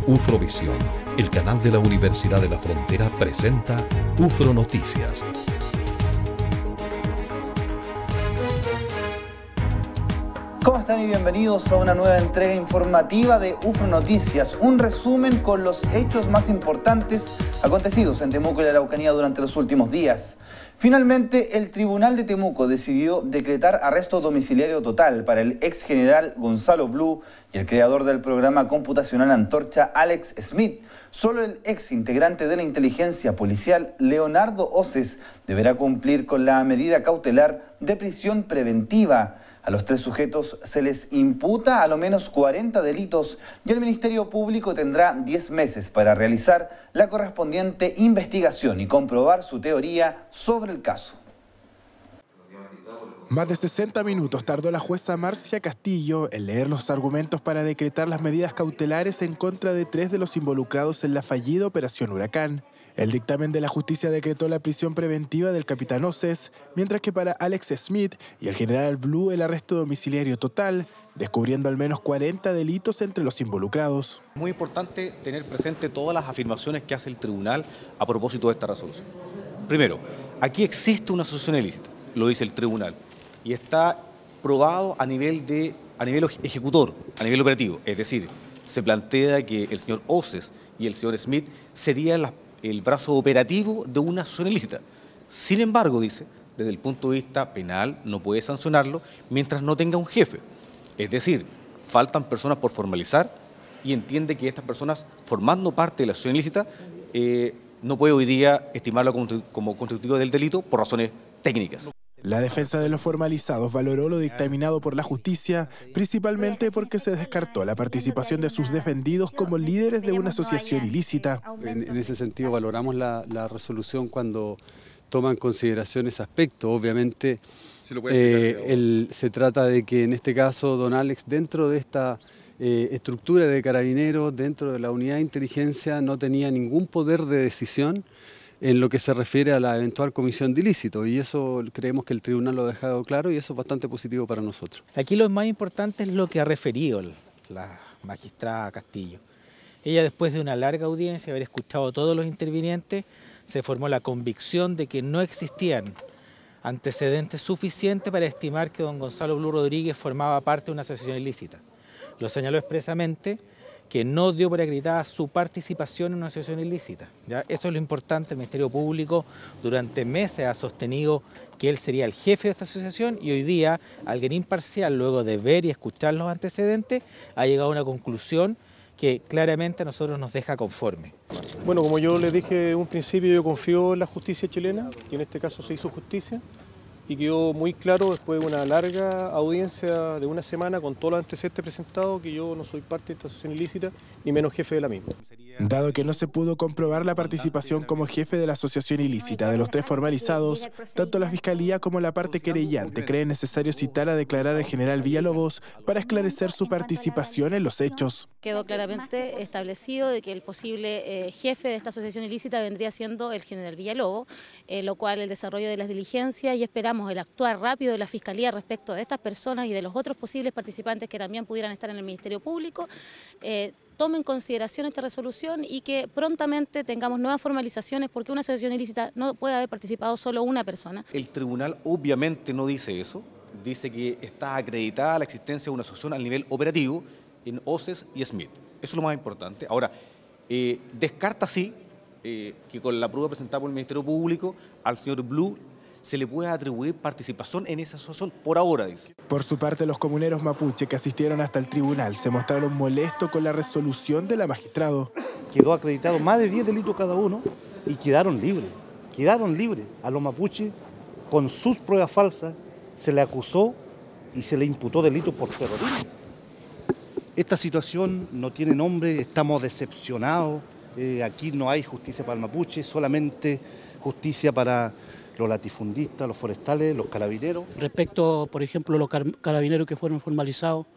Ufrovisión, el canal de la Universidad de la Frontera, presenta UFRO Noticias. ¿Cómo están y bienvenidos a una nueva entrega informativa de UFRO Noticias? Un resumen con los hechos más importantes acontecidos en Temuco y la Araucanía durante los últimos días. Finalmente, el Tribunal de Temuco decidió decretar arresto domiciliario total para el ex general Gonzalo Blue y el creador del programa computacional Antorcha, Alex Smith. Solo el ex integrante de la inteligencia policial, Leonardo Oces, deberá cumplir con la medida cautelar de prisión preventiva. A los tres sujetos se les imputa a lo menos 40 delitos y el Ministerio Público tendrá 10 meses para realizar la correspondiente investigación y comprobar su teoría sobre el caso. Más de 60 minutos tardó la jueza Marcia Castillo en leer los argumentos para decretar las medidas cautelares en contra de 3 de los involucrados en la fallida Operación Huracán. El dictamen de la justicia decretó la prisión preventiva del capitán Oces, mientras que para Alex Smith y el general Blue el arresto domiciliario total, descubriendo al menos 40 delitos entre los involucrados. Muy importante tener presente todas las afirmaciones que hace el tribunal a propósito de esta resolución. Primero, aquí existe una asociación ilícita, lo dice el tribunal, y está probado a nivel ejecutor, a nivel operativo. Es decir, se plantea que el señor Oces y el señor Smith serían el brazo operativo de una asociación ilícita. Sin embargo, dice, desde el punto de vista penal no puede sancionarlo mientras no tenga un jefe. Es decir, faltan personas por formalizar y entiende que estas personas, formando parte de la asociación ilícita, no puede hoy día estimarlo como constitutivo del delito por razones técnicas. La defensa de los formalizados valoró lo dictaminado por la justicia, principalmente porque se descartó la participación de sus defendidos como líderes de una asociación ilícita. En ese sentido valoramos la resolución cuando toma en consideración ese aspecto. Obviamente se trata de que en este caso don Alex, dentro de esta estructura de carabineros, dentro de la unidad de inteligencia, no tenía ningún poder de decisión en lo que se refiere a la eventual comisión de ilícito, y eso creemos que el tribunal lo ha dejado claro y eso es bastante positivo para nosotros. Aquí lo más importante es lo que ha referido la magistrada Castillo. Ella, después de una larga audiencia, haber escuchado a todos los intervinientes, se formó la convicción de que no existían antecedentes suficientes para estimar que don Gonzalo Blue Rodríguez formaba parte de una asociación ilícita. Lo señaló expresamente que no dio por acreditada su participación en una asociación ilícita. ¿Ya? Eso es lo importante. El Ministerio Público durante meses ha sostenido que él sería el jefe de esta asociación y hoy día alguien imparcial, luego de ver y escuchar los antecedentes, ha llegado a una conclusión que claramente a nosotros nos deja conforme. Bueno, como yo les dije en un principio, yo confío en la justicia chilena, y en este caso se hizo justicia, y quedó muy claro después de una larga audiencia de una semana con todos los antecedentes presentados que yo no soy parte de esta asociación ilícita, ni menos jefe de la misma. Dado que no se pudo comprobar la participación como jefe de la asociación ilícita de los 3 formalizados, tanto la Fiscalía como la parte querellante creen necesario citar a declarar al general Villalobos para esclarecer su participación en los hechos. Quedó claramente establecido de que el posible jefe de esta asociación ilícita vendría siendo el general Villalobos, lo cual el desarrollo de las diligencias y esperamos el actuar rápido de la Fiscalía respecto de estas personas y de los otros posibles participantes que también pudieran estar en el Ministerio Público, tome en consideración esta resolución y que prontamente tengamos nuevas formalizaciones, porque una asociación ilícita no puede haber participado solo una persona. El tribunal obviamente no dice eso, dice que está acreditada la existencia de una asociación al nivel operativo en Oces y Smith. Eso es lo más importante. Ahora, descarta sí que con la prueba presentada por el Ministerio Público al señor Blue se le puede atribuir participación en esa asociación por ahora, dice. Por su parte, los comuneros mapuche que asistieron hasta el tribunal se mostraron molestos con la resolución de la magistrada. Quedó acreditado más de 10 delitos cada uno y quedaron libres. Quedaron libres. A los mapuches, con sus pruebas falsas, se le acusó y se le imputó delito por terrorismo. Esta situación no tiene nombre, estamos decepcionados. Aquí no hay justicia para el mapuche, solamente justicia para los latifundistas, los forestales, los carabineros. Respecto, por ejemplo, los carabineros que fueron formalizados,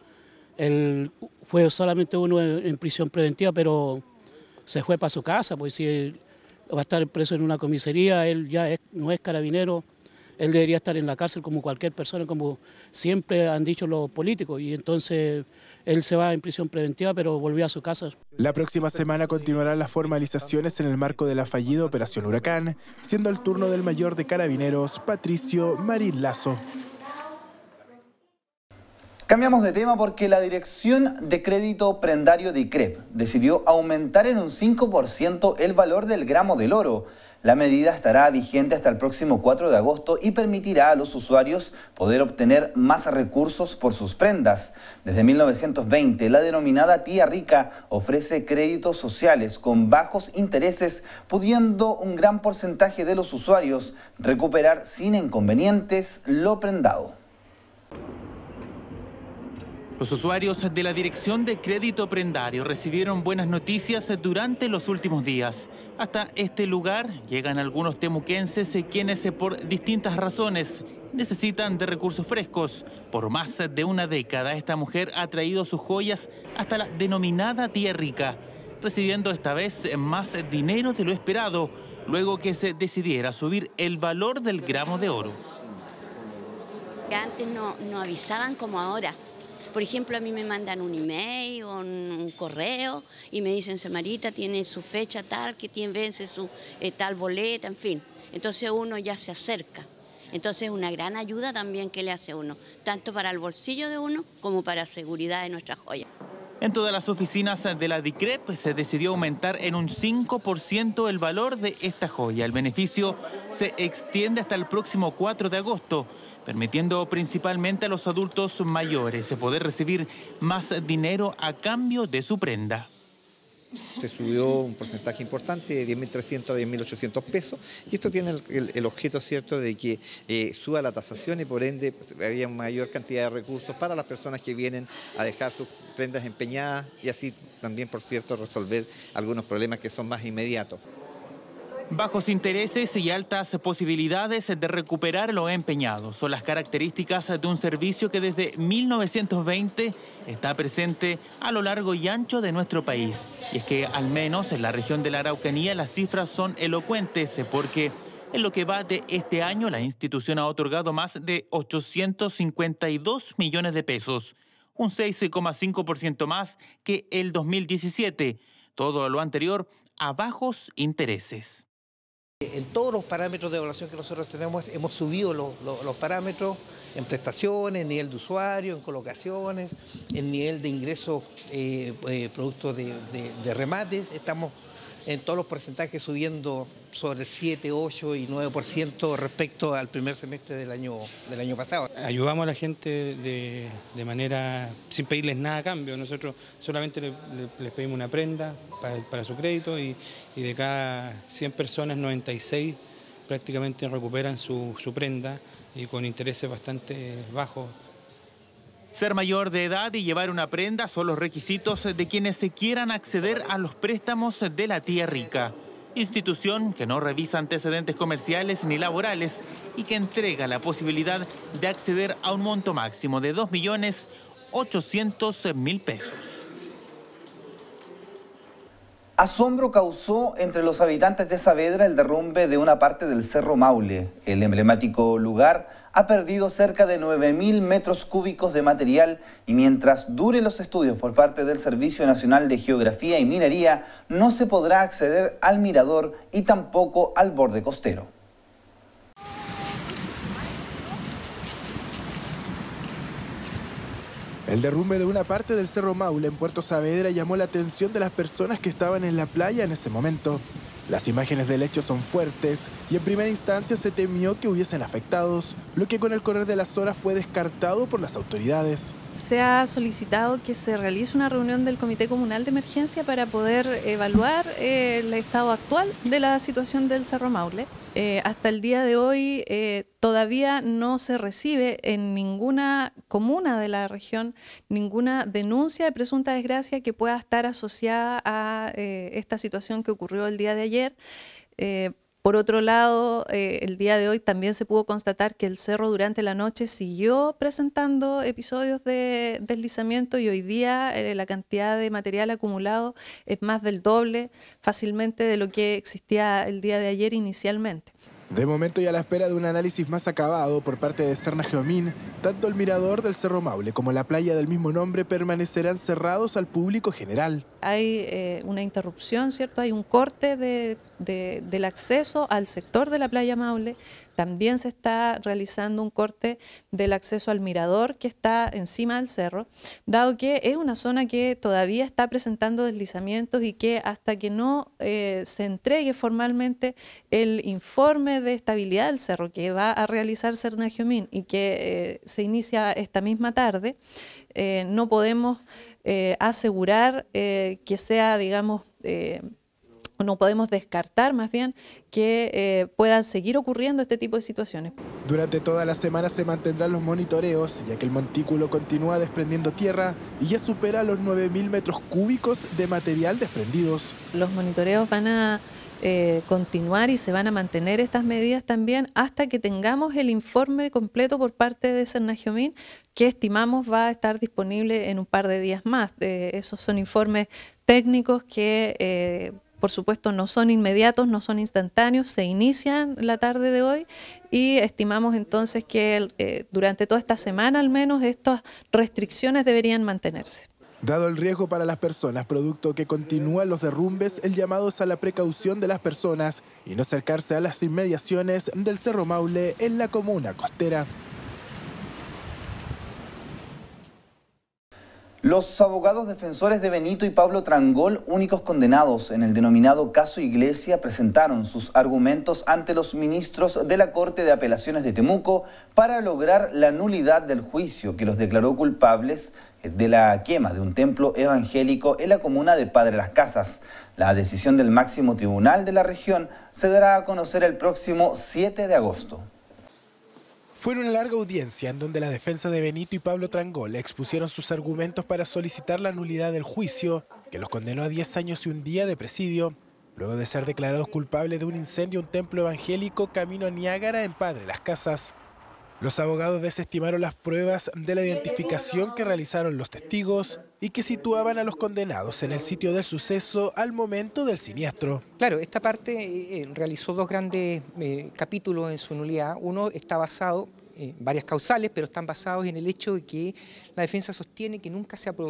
fue solamente uno en prisión preventiva, pero se fue para su casa, pues si va a estar preso en una comisaría, él ya no es carabinero, él debería estar en la cárcel como cualquier persona, como siempre han dicho los políticos, y entonces él se va en prisión preventiva, pero volvió a su casa. La próxima semana continuarán las formalizaciones en el marco de la fallida Operación Huracán, siendo el turno del mayor de Carabineros, Patricio Marín Lazo. Cambiamos de tema porque la Dirección de Crédito Prendario de ICREP decidió aumentar en un 5% el valor del gramo del oro. La medida estará vigente hasta el próximo 4 de agosto y permitirá a los usuarios poder obtener más recursos por sus prendas. Desde 1920, la denominada Tía Rica ofrece créditos sociales con bajos intereses, pudiendo un gran porcentaje de los usuarios recuperar sin inconvenientes lo prendado. Los usuarios de la Dirección de Crédito Prendario recibieron buenas noticias durante los últimos días. Hasta este lugar llegan algunos temuquenses quienes por distintas razones necesitan de recursos frescos. Por más de una década esta mujer ha traído sus joyas hasta la denominada Tía Rica, recibiendo esta vez más dinero de lo esperado, luego que se decidiera subir el valor del gramo de oro. Antes no avisaban como ahora. Por ejemplo, a mí me mandan un email o un correo y me dicen, Marita, tiene su fecha tal, que vence su tal boleta, en fin. Entonces uno ya se acerca. Entonces es una gran ayuda también que le hace uno, tanto para el bolsillo de uno como para la seguridad de nuestras joyas. En todas las oficinas de la DICREP se decidió aumentar en un 5% el valor de esta joya. El beneficio se extiende hasta el próximo 4 de agosto, permitiendo principalmente a los adultos mayores poder recibir más dinero a cambio de su prenda. Se subió un porcentaje importante de 10.300 a 10.800 pesos y esto tiene el objeto cierto de que suba la tasación y por ende había mayor cantidad de recursos para las personas que vienen a dejar sus prendas empeñadas y así también, por cierto, resolver algunos problemas que son más inmediatos. Bajos intereses y altas posibilidades de recuperar lo empeñado son las características de un servicio que desde 1920 está presente a lo largo y ancho de nuestro país. Y es que al menos en la región de la Araucanía las cifras son elocuentes porque en lo que va de este año la institución ha otorgado más de 852 millones de pesos, un 6,5% más que el 2017. Todo lo anterior a bajos intereses. En todos los parámetros de evaluación que nosotros tenemos hemos subido los parámetros en prestaciones, en nivel de usuario, en colocaciones, en nivel de ingresos producto de remates. Estamos en todos los porcentajes subiendo sobre 7, 8 y 9% respecto al primer semestre del año pasado. Ayudamos a la gente de manera sin pedirles nada a cambio. Nosotros solamente les pedimos una prenda para su crédito y de cada 100 personas, 96 prácticamente recuperan su prenda y con intereses bastante bajos. Ser mayor de edad y llevar una prenda son los requisitos de quienes se quieran acceder a los préstamos de la Tía Rica, institución que no revisa antecedentes comerciales ni laborales y que entrega la posibilidad de acceder a un monto máximo de 2.800.000 pesos. Asombro causó entre los habitantes de Saavedra el derrumbe de una parte del Cerro Maule. El emblemático lugar ha perdido cerca de 9.000 metros cúbicos de material y mientras duren los estudios por parte del Servicio Nacional de Geografía y Minería, no se podrá acceder al mirador y tampoco al borde costero. El derrumbe de una parte del Cerro Maule en Puerto Saavedra llamó la atención de las personas que estaban en la playa en ese momento. Las imágenes del hecho son fuertes y en primera instancia se temió que hubiesen afectados, lo que con el correr de las horas fue descartado por las autoridades. Se ha solicitado que se realice una reunión del Comité Comunal de Emergencia para poder evaluar el estado actual de la situación del Cerro Maule. Hasta el día de hoy todavía no se recibe en ninguna comuna de la región ninguna denuncia de presunta desgracia que pueda estar asociada a esta situación que ocurrió el día de ayer. Por otro lado, el día de hoy también se pudo constatar que el cerro durante la noche siguió presentando episodios de deslizamiento y hoy día la cantidad de material acumulado es más del doble fácilmente de lo que existía el día de ayer inicialmente. De momento y a la espera de un análisis más acabado por parte de Serna-Geomín, tanto el mirador del Cerro Maule como la playa del mismo nombre permanecerán cerrados al público general. Hay una interrupción, ¿cierto? Hay un corte del acceso al sector de la playa Maule. También se está realizando un corte del acceso al mirador que está encima del cerro, dado que es una zona que todavía está presentando deslizamientos y que hasta que no se entregue formalmente el informe de estabilidad del cerro que va a realizar Serna-Geomín y que se inicia esta misma tarde, no podemos asegurar que sea, digamos, no podemos descartar más bien que puedan seguir ocurriendo este tipo de situaciones. Durante toda la semana se mantendrán los monitoreos, ya que el montículo continúa desprendiendo tierra y ya supera los 9.000 metros cúbicos de material desprendidos. Los monitoreos van a continuar y se van a mantener estas medidas también hasta que tengamos el informe completo por parte de Serna-Geomín, que estimamos va a estar disponible en un par de días más. Esos son informes técnicos que por supuesto no son inmediatos, no son instantáneos, se inician la tarde de hoy y estimamos entonces que durante toda esta semana al menos estas restricciones deberían mantenerse. Dado el riesgo para las personas, producto que continúan los derrumbes, el llamado es a la precaución de las personas y no acercarse a las inmediaciones del Cerro Maule en la comuna costera. Los abogados defensores de Benito y Pablo Trangol, únicos condenados en el denominado caso Iglesia, presentaron sus argumentos ante los ministros de la Corte de Apelaciones de Temuco para lograr la nulidad del juicio que los declaró culpables de la quema de un templo evangélico en la comuna de Padre Las Casas. La decisión del máximo tribunal de la región se dará a conocer el próximo 7 de agosto. Fue una larga audiencia en donde la defensa de Benito y Pablo Trangol expusieron sus argumentos para solicitar la nulidad del juicio, que los condenó a 10 años y un día de presidio, luego de ser declarados culpables de un incendio en un templo evangélico camino a Niágara en Padre Las Casas. Los abogados desestimaron las pruebas de la identificación que realizaron los testigos y que situaban a los condenados en el sitio del suceso al momento del siniestro. Claro, esta parte realizó dos grandes capítulos en su nulidad. Uno está basado en varias causales, pero están basados en el hecho de que la defensa sostiene que nunca se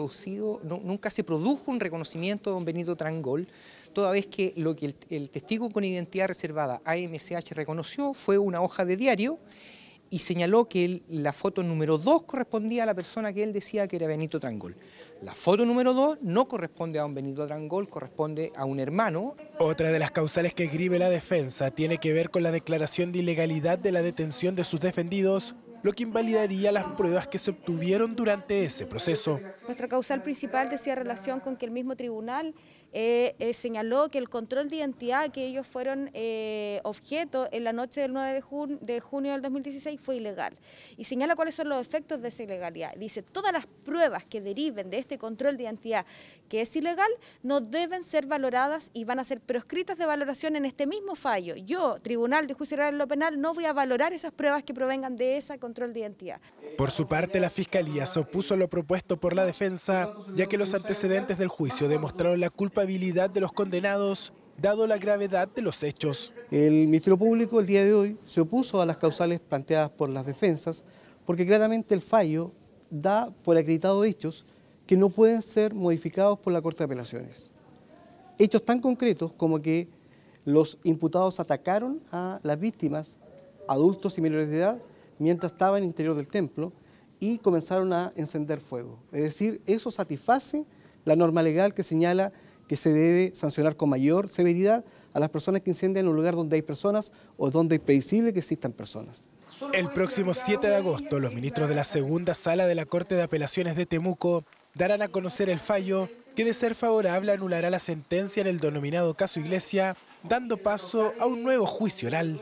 produjo un reconocimiento de don Benito Trangol, toda vez que lo que el testigo con identidad reservada AMCH reconoció fue una hoja de diario y señaló que la foto número 2 correspondía a la persona que él decía que era Benito Trangol. La foto número 2 no corresponde a un Benito Trangol, corresponde a un hermano. Otra de las causales que esgrime la defensa tiene que ver con la declaración de ilegalidad de la detención de sus defendidos, lo que invalidaría las pruebas que se obtuvieron durante ese proceso. Nuestra causal principal decía relación con que el mismo tribunal señaló que el control de identidad que ellos fueron objeto en la noche del 9 de junio del 2016 fue ilegal. Y señala cuáles son los efectos de esa ilegalidad. Dice, todas las pruebas que deriven de este control de identidad que es ilegal no deben ser valoradas y van a ser proscritas de valoración en este mismo fallo. Yo, Tribunal de Juicio Oral en lo Penal, no voy a valorar esas pruebas que provengan de ese control de identidad. Por su parte, la Fiscalía se opuso a lo propuesto por la defensa, ya que los antecedentes del juicio demostraron la culpabilidad de los condenados, dado la gravedad de los hechos. El Ministerio Público el día de hoy se opuso a las causales planteadas por las defensas, porque claramente el fallo da por acreditado hechos que no pueden ser modificados por la Corte de Apelaciones. Hechos tan concretos como que los imputados atacaron a las víctimas, adultos y menores de edad, mientras estaban en el interior del templo y comenzaron a encender fuego. Es decir, eso satisface la norma legal que señala que se debe sancionar con mayor severidad a las personas que incendian en un lugar donde hay personas o donde es previsible que existan personas. El próximo 7 de agosto, los ministros de la segunda sala de la Corte de Apelaciones de Temuco darán a conocer el fallo que, de ser favorable, anulará la sentencia en el denominado caso Iglesia, dando paso a un nuevo juicio oral.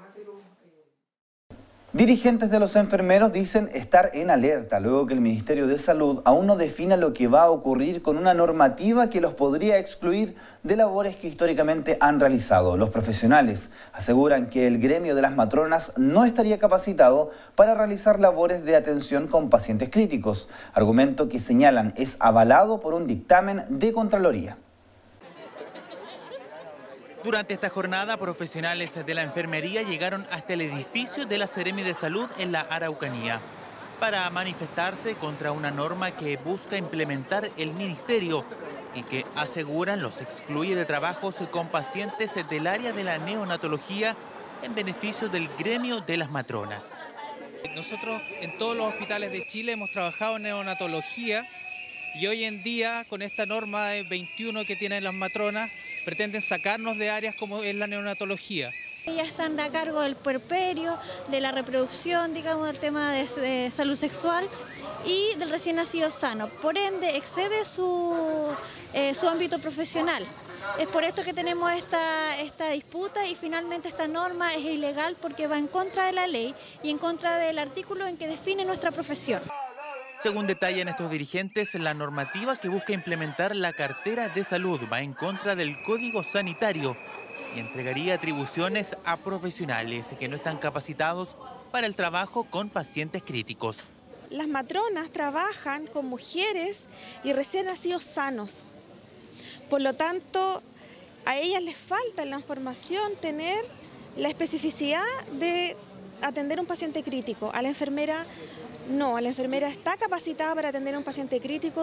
Dirigentes de los enfermeros dicen estar en alerta luego que el Ministerio de Salud aún no defina lo que va a ocurrir con una normativa que los podría excluir de labores que históricamente han realizado. Los profesionales aseguran que el gremio de las matronas no estaría capacitado para realizar labores de atención con pacientes críticos, argumento que señalan es avalado por un dictamen de Contraloría. Durante esta jornada, profesionales de la enfermería llegaron hasta el edificio de la Seremi de Salud en la Araucanía para manifestarse contra una norma que busca implementar el ministerio y que, aseguran, los excluye de trabajos con pacientes del área de la neonatología en beneficio del gremio de las matronas. Nosotros en todos los hospitales de Chile hemos trabajado en neonatología y hoy en día con esta norma 21 que tienen las matronas pretenden sacarnos de áreas como es la neonatología. Ellas están a cargo del puerperio, de la reproducción, digamos, del tema de salud sexual y del recién nacido sano. Por ende, excede su ámbito profesional. Es por esto que tenemos esta disputa y finalmente esta norma es ilegal porque va en contra de la ley y en contra del artículo en que define nuestra profesión. Según detallan estos dirigentes, la normativa que busca implementar la cartera de salud va en contra del Código Sanitario y entregaría atribuciones a profesionales que no están capacitados para el trabajo con pacientes críticos. Las matronas trabajan con mujeres y recién nacidos sanos. Por lo tanto, a ellas les falta en la formación tener la especificidad de atender a un paciente crítico. A la enfermera no, la enfermera está capacitada para atender a un paciente crítico.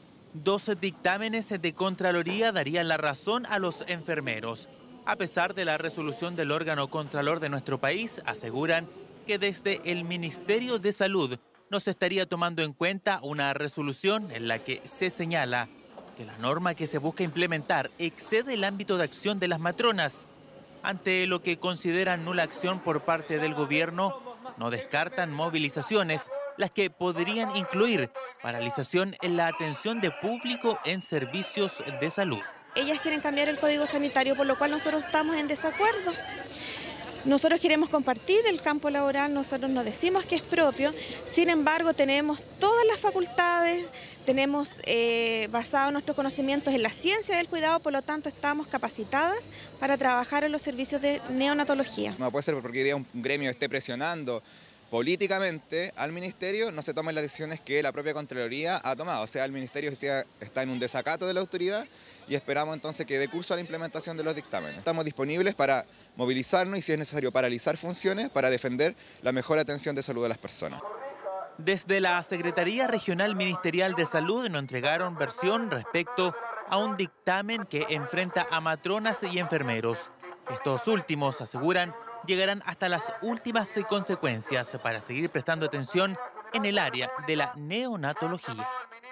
12 dictámenes de Contraloría darían la razón a los enfermeros. A pesar de la resolución del órgano contralor de nuestro país, aseguran que desde el Ministerio de Salud no se estaría tomando en cuenta una resolución en la que se señala que la norma que se busca implementar excede el ámbito de acción de las matronas. Ante lo que consideran nula acción por parte del gobierno, no descartan movilizaciones, las que podrían incluir paralización en la atención de público en servicios de salud. Ellas quieren cambiar el Código Sanitario, por lo cual nosotros estamos en desacuerdo. Nosotros queremos compartir el campo laboral, nosotros nos decimos que es propio, sin embargo tenemos todas las facultades, tenemos basado nuestros conocimientos en la ciencia del cuidado, por lo tanto estamos capacitadas para trabajar en los servicios de neonatología. No puede ser porque hoy día un gremio esté presionando políticamente al ministerio, no se toman las decisiones que la propia Contraloría ha tomado. O sea, el ministerio está en un desacato de la autoridad y esperamos entonces que dé curso a la implementación de los dictámenes. Estamos disponibles para movilizarnos y, si es necesario, paralizar funciones para defender la mejor atención de salud de las personas. Desde la Secretaría Regional Ministerial de Salud nos entregaron versión respecto a un dictamen que enfrenta a matronas y enfermeros. Estos últimos, aseguran, llegarán hasta las últimas consecuencias para seguir prestando atención en el área de la neonatología.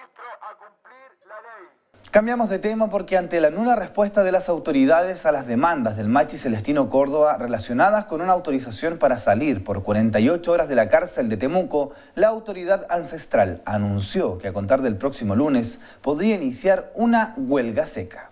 Cambiamos de tema porque ante la nula respuesta de las autoridades a las demandas del Machi Celestino Córdoba relacionadas con una autorización para salir por 48 horas de la cárcel de Temuco, la autoridad ancestral anunció que a contar del próximo lunes podría iniciar una huelga seca.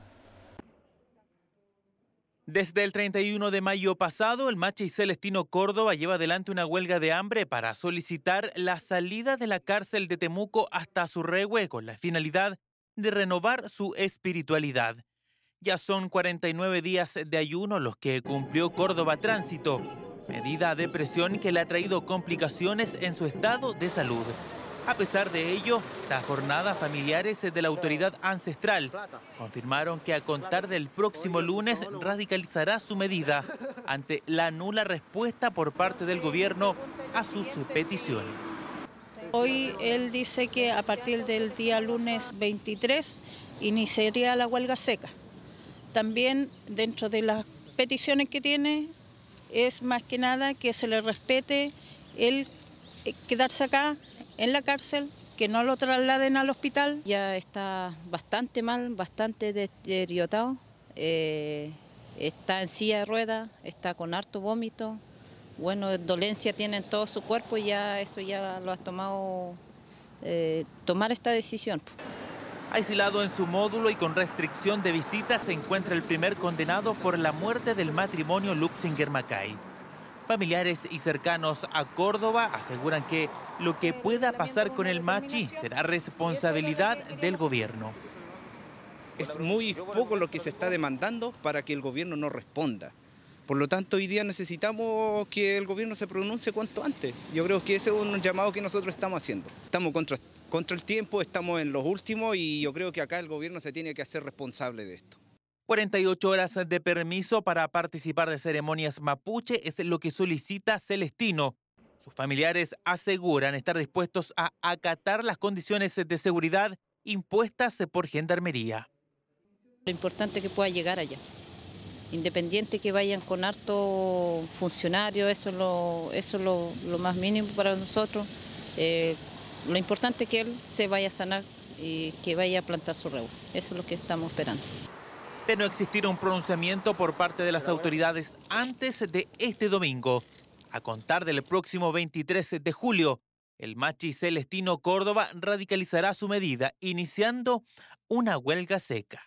Desde el 31 de mayo pasado, el Machi Celestino Córdoba lleva adelante una huelga de hambre para solicitar la salida de la cárcel de Temuco hasta Surrehue con la finalidad de renovar su espiritualidad. Ya son 49 días de ayuno los que cumplió Córdoba Tránsito, medida de presión que le ha traído complicaciones en su estado de salud. A pesar de ello, esta jornada, familiares de la autoridad ancestral confirmaron que a contar del próximo lunes radicalizará su medida ante la nula respuesta por parte del gobierno a sus peticiones. Hoy él dice que a partir del día lunes 23 iniciaría la huelga seca. También dentro de las peticiones que tiene es más que nada que se le respete el quedarse acá en la cárcel, que no lo trasladen al hospital. Ya está bastante mal, bastante deteriorado, está en silla de ruedas, está con harto vómito, bueno, dolencia tiene en todo su cuerpo y ya eso ya lo ha tomado, tomar esta decisión. Aislado en su módulo y con restricción de visitas se encuentra el primer condenado por la muerte del matrimonio Luxinger-Macay. Familiares y cercanos a Córdoba aseguran que lo que pueda pasar con el Machi será responsabilidad del gobierno. Es muy poco lo que se está demandando para que el gobierno no responda. Por lo tanto, hoy día necesitamos que el gobierno se pronuncie cuanto antes. Yo creo que ese es un llamado que nosotros estamos haciendo. Estamos contra el tiempo, estamos en los últimos y yo creo que acá el gobierno se tiene que hacer responsable de esto. 48 horas de permiso para participar de ceremonias mapuche es lo que solicita Celestino. Sus familiares aseguran estar dispuestos a acatar las condiciones de seguridad impuestas por Gendarmería. Lo importante es que pueda llegar allá. Independiente que vayan con harto funcionario, eso es lo más mínimo para nosotros. Lo importante es que él se vaya a sanar y que vaya a plantar su rebo. Eso es lo que estamos esperando. De no existir un pronunciamiento por parte de las autoridades antes de este domingo, a contar del próximo 23 de julio, el machi Celestino Córdoba radicalizará su medida, iniciando una huelga seca.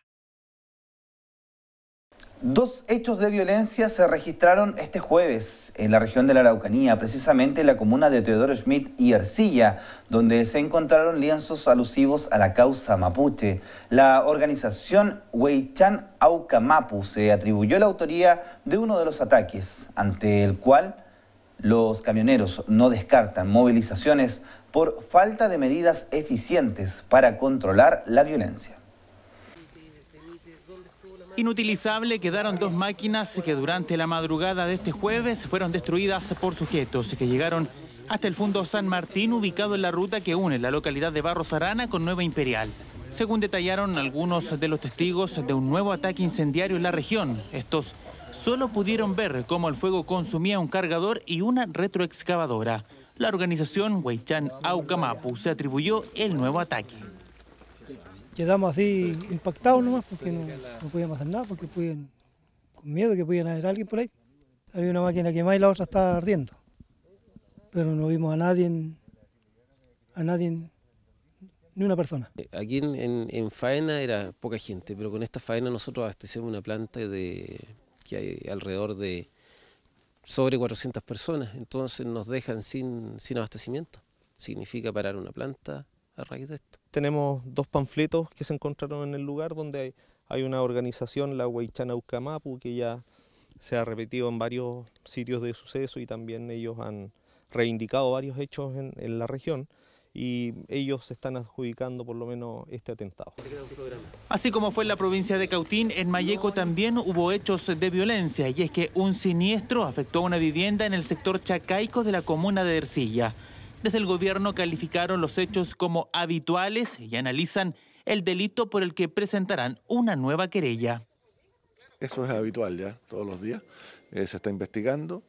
2 hechos de violencia se registraron este jueves en la región de la Araucanía, precisamente en la comuna de Teodoro Schmidt y Ercilla, donde se encontraron lienzos alusivos a la causa mapuche. La organización Huaychán Aucamapu se atribuyó la autoría de uno de los ataques, ante el cual los camioneros no descartan movilizaciones por falta de medidas eficientes para controlar la violencia. Inutilizable quedaron 2 máquinas que durante la madrugada de este jueves fueron destruidas por sujetos que llegaron hasta el Fundo San Martín, ubicado en la ruta que une la localidad de Barros Arana con Nueva Imperial. Según detallaron algunos de los testigos de un nuevo ataque incendiario en la región, estos solo pudieron ver cómo el fuego consumía un cargador y una retroexcavadora. La organización Huaychán Aucamapu se atribuyó el nuevo ataque. Quedamos así impactados nomás porque no podíamos hacer nada, porque con miedo que pudiera haber alguien por ahí. Había una máquina quemada y la otra estaba ardiendo, pero no vimos a nadie, ni una persona. Aquí en faena era poca gente, pero con esta faena nosotros abastecemos una planta que hay alrededor de sobre 400 personas, entonces nos dejan sin abastecimiento. Significa parar una planta a raíz de esto. Tenemos 2 panfletos que se encontraron en el lugar donde hay una organización, la Huaychán Aucamapu, que ya se ha repetido en varios sitios de suceso y también ellos han reivindicado varios hechos en la región y ellos se están adjudicando por lo menos este atentado. Así como fue en la provincia de Cautín, en Malleco también hubo hechos de violencia, y es que un siniestro afectó a una vivienda en el sector chacaico de la comuna de Ercilla. Desde el gobierno calificaron los hechos como habituales y analizan el delito por el que presentarán una nueva querella. Eso es habitual ya, todos los días. Se está investigando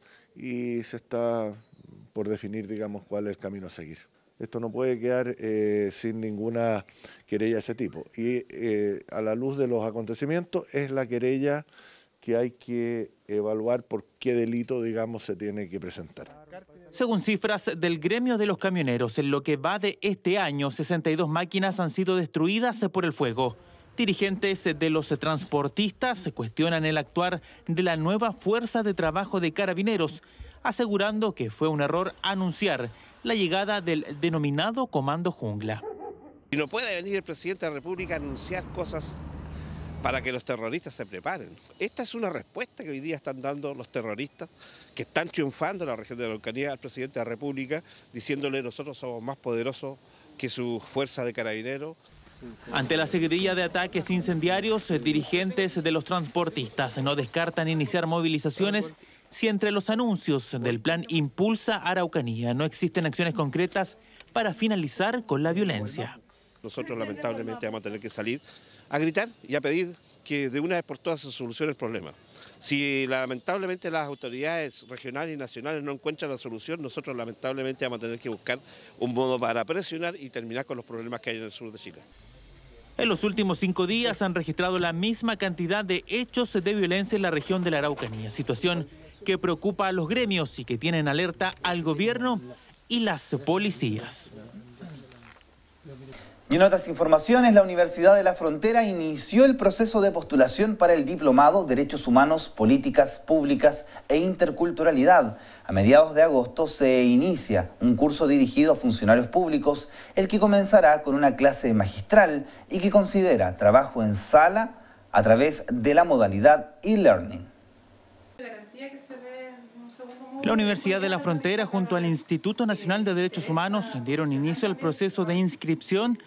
y se está por definir, digamos, cuál es el camino a seguir. Esto no puede quedar sin ninguna querella de ese tipo. Y a la luz de los acontecimientos es la querella que hay que evaluar por qué delito, digamos, se tiene que presentar. Según cifras del gremio de los camioneros, en lo que va de este año, 62 máquinas han sido destruidas por el fuego. Dirigentes de los transportistas cuestionan el actuar de la nueva fuerza de trabajo de Carabineros, asegurando que fue un error anunciar la llegada del denominado Comando Jungla. Y no puede venir el presidente de la República a anunciar cosas para que los terroristas se preparen. Esta es una respuesta que hoy día están dando los terroristas, que están triunfando en la región de la Araucanía al presidente de la República, diciéndole nosotros somos más poderosos que su fuerza de carabineros. Ante la seguidilla de ataques incendiarios, dirigentes de los transportistas no descartan iniciar movilizaciones si entre los anuncios del plan Impulsa Araucanía no existen acciones concretas para finalizar con la violencia. Nosotros lamentablemente vamos a tener que salir a gritar y a pedir que de una vez por todas se solucione el problema. Si lamentablemente las autoridades regionales y nacionales no encuentran la solución, nosotros lamentablemente vamos a tener que buscar un modo para presionar y terminar con los problemas que hay en el sur de Chile. En los últimos 5 días han registrado la misma cantidad de hechos de violencia en la región de la Araucanía, situación que preocupa a los gremios y que tienen alerta al gobierno y las policías. Y en otras informaciones, la Universidad de la Frontera inició el proceso de postulación para el Diplomado Derechos Humanos, Políticas Públicas e Interculturalidad. A mediados de agosto se inicia un curso dirigido a funcionarios públicos, el que comenzará con una clase magistral y que considera trabajo en sala a través de la modalidad e-learning. La Universidad de la Frontera junto al Instituto Nacional de Derechos Humanos dieron inicio al proceso de inscripción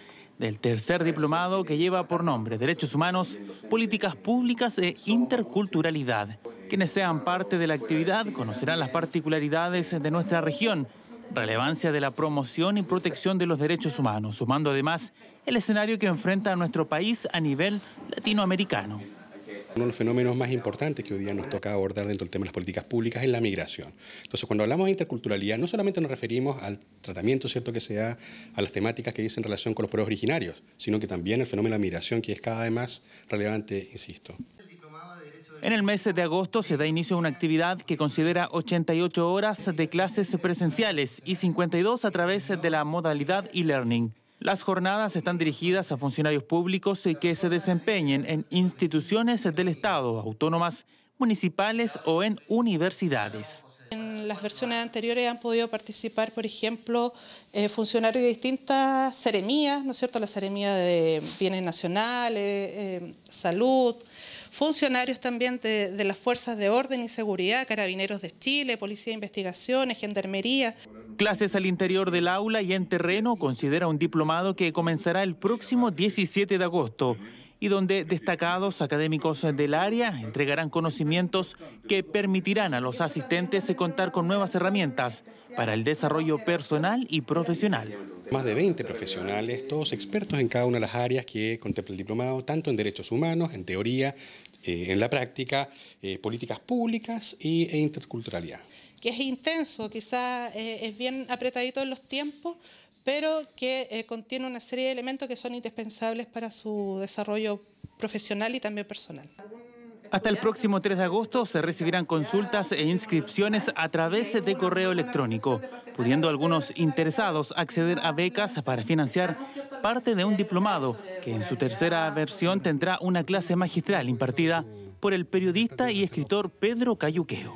del tercer diplomado que lleva por nombre Derechos Humanos, Políticas Públicas e Interculturalidad. Quienes sean parte de la actividad conocerán las particularidades de nuestra región, relevancia de la promoción y protección de los derechos humanos, sumando además el escenario que enfrenta a nuestro país a nivel latinoamericano. Uno de los fenómenos más importantes que hoy día nos toca abordar dentro del tema de las políticas públicas es la migración. Entonces, cuando hablamos de interculturalidad, no solamente nos referimos al tratamiento, ¿cierto?, que se da a las temáticas que dicen relación con los pueblos originarios, sino que también el fenómeno de la migración, que es cada vez más relevante, insisto. En el mes de agosto se da inicio a una actividad que considera 88 horas de clases presenciales y 52 a través de la modalidad e-learning. Las jornadas están dirigidas a funcionarios públicos que se desempeñen en instituciones del Estado, autónomas, municipales o en universidades. En las versiones anteriores han podido participar, por ejemplo, funcionarios de distintas seremías, ¿no es cierto?, la seremía de Bienes Nacionales, Salud, funcionarios también de las fuerzas de orden y seguridad, Carabineros de Chile, Policía de Investigaciones, Gendarmería. Clases al interior del aula y en terreno considera un diplomado que comenzará el próximo 17 de agosto y donde destacados académicos del área entregarán conocimientos que permitirán a los asistentes contar con nuevas herramientas para el desarrollo personal y profesional. Más de 20 profesionales, todos expertos en cada una de las áreas que contempla el diplomado, tanto en derechos humanos, en teoría, en la práctica, políticas públicas e interculturalidad. Que es intenso, quizás es bien apretadito en los tiempos, pero que contiene una serie de elementos que son indispensables para su desarrollo profesional y también personal. Hasta el próximo 3 de agosto se recibirán consultas e inscripciones a través de correo electrónico, pudiendo algunos interesados acceder a becas para financiar parte de un diplomado que en su tercera versión tendrá una clase magistral impartida por el periodista y escritor Pedro Cayuqueo.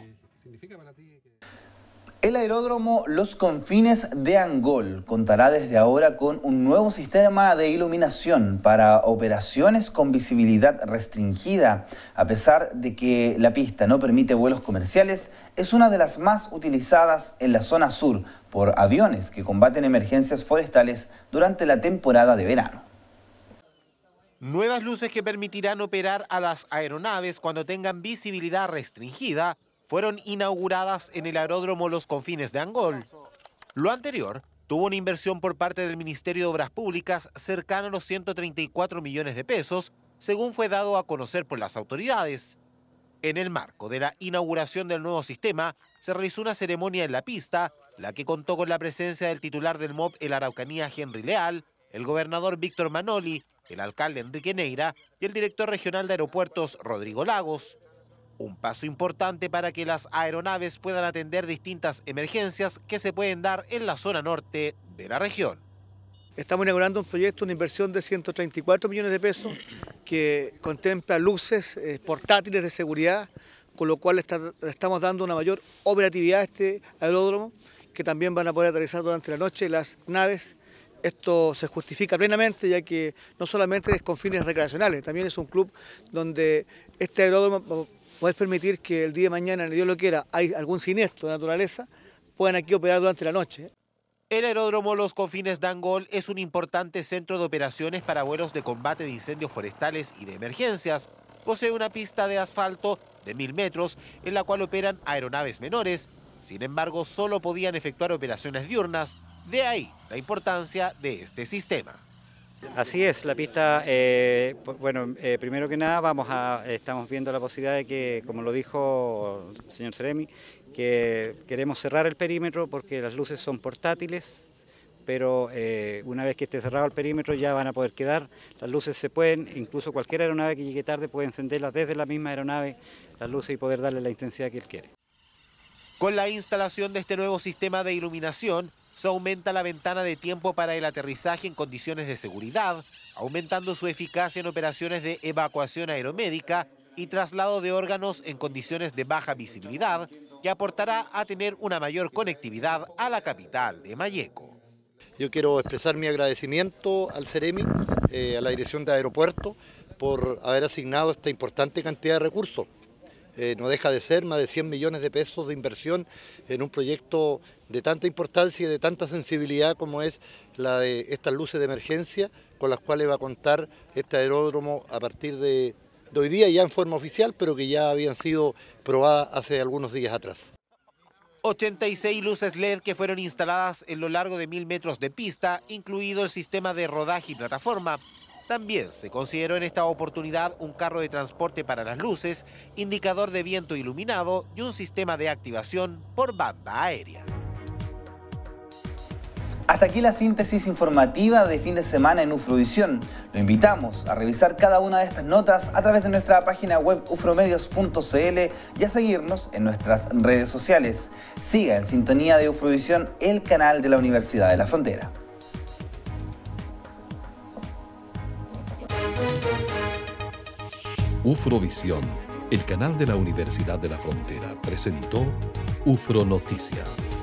El aeródromo Los Confines de Angol contará desde ahora con un nuevo sistema de iluminación para operaciones con visibilidad restringida. A pesar de que la pista no permite vuelos comerciales, es una de las más utilizadas en la zona sur por aviones que combaten emergencias forestales durante la temporada de verano. Nuevas luces que permitirán operar a las aeronaves cuando tengan visibilidad restringida fueron inauguradas en el aeródromo Los Confines de Angol. Lo anterior tuvo una inversión por parte del Ministerio de Obras Públicas cercana a los 134 millones de pesos, según fue dado a conocer por las autoridades. En el marco de la inauguración del nuevo sistema, se realizó una ceremonia en la pista, la que contó con la presencia del titular del MOP en la Araucanía, Henry Leal, el gobernador Víctor Manoli, el alcalde Enrique Neira y el director regional de aeropuertos, Rodrigo Lagos. Un paso importante para que las aeronaves puedan atender distintas emergencias que se pueden dar en la zona norte de la región. Estamos inaugurando un proyecto, una inversión de 134 millones de pesos que contempla luces portátiles de seguridad, con lo cual le estamos dando una mayor operatividad a este aeródromo, que también van a poder aterrizar durante la noche las naves. Esto se justifica plenamente, ya que no solamente es con fines recreacionales, también es un club donde este aeródromo puede permitir que el día de mañana, ni Dios lo quiera, hay algún siniestro de naturaleza, puedan aquí operar durante la noche. El aeródromo Los Confines de Angol es un importante centro de operaciones para vuelos de combate de incendios forestales y de emergencias. Posee una pista de asfalto de 1000 metros en la cual operan aeronaves menores. Sin embargo, solo podían efectuar operaciones diurnas. De ahí la importancia de este sistema. Así es, la pista, primero que nada estamos viendo la posibilidad de que, como lo dijo el señor Seremi, que queremos cerrar el perímetro porque las luces son portátiles, pero una vez que esté cerrado el perímetro ya van a poder quedar, las luces se pueden, incluso cualquier aeronave que llegue tarde puede encenderlas desde la misma aeronave, las luces y poder darle la intensidad que él quiere. Con la instalación de este nuevo sistema de iluminación, se aumenta la ventana de tiempo para el aterrizaje en condiciones de seguridad, aumentando su eficacia en operaciones de evacuación aeromédica y traslado de órganos en condiciones de baja visibilidad, que aportará a tener una mayor conectividad a la capital de Malleco. Yo quiero expresar mi agradecimiento al Seremi, a la Dirección de Aeropuertos, por haber asignado esta importante cantidad de recursos. no deja de ser más de 100 millones de pesos de inversión en un proyecto de tanta importancia y de tanta sensibilidad como es la de estas luces de emergencia con las cuales va a contar este aeródromo a partir de hoy día, ya en forma oficial, pero que ya habían sido probadas hace algunos días atrás. 86 luces LED que fueron instaladas en lo largo de 1000 metros de pista, incluido el sistema de rodaje y plataforma. También se consideró en esta oportunidad un carro de transporte para las luces, indicador de viento iluminado y un sistema de activación por banda aérea. Hasta aquí la síntesis informativa de fin de semana en Ufrovisión. Lo invitamos a revisar cada una de estas notas a través de nuestra página web ufromedios.cl y a seguirnos en nuestras redes sociales. Siga en sintonía de Ufrovisión, el canal de la Universidad de la Frontera. Ufrovisión, el canal de la Universidad de la Frontera, presentó Ufro Noticias.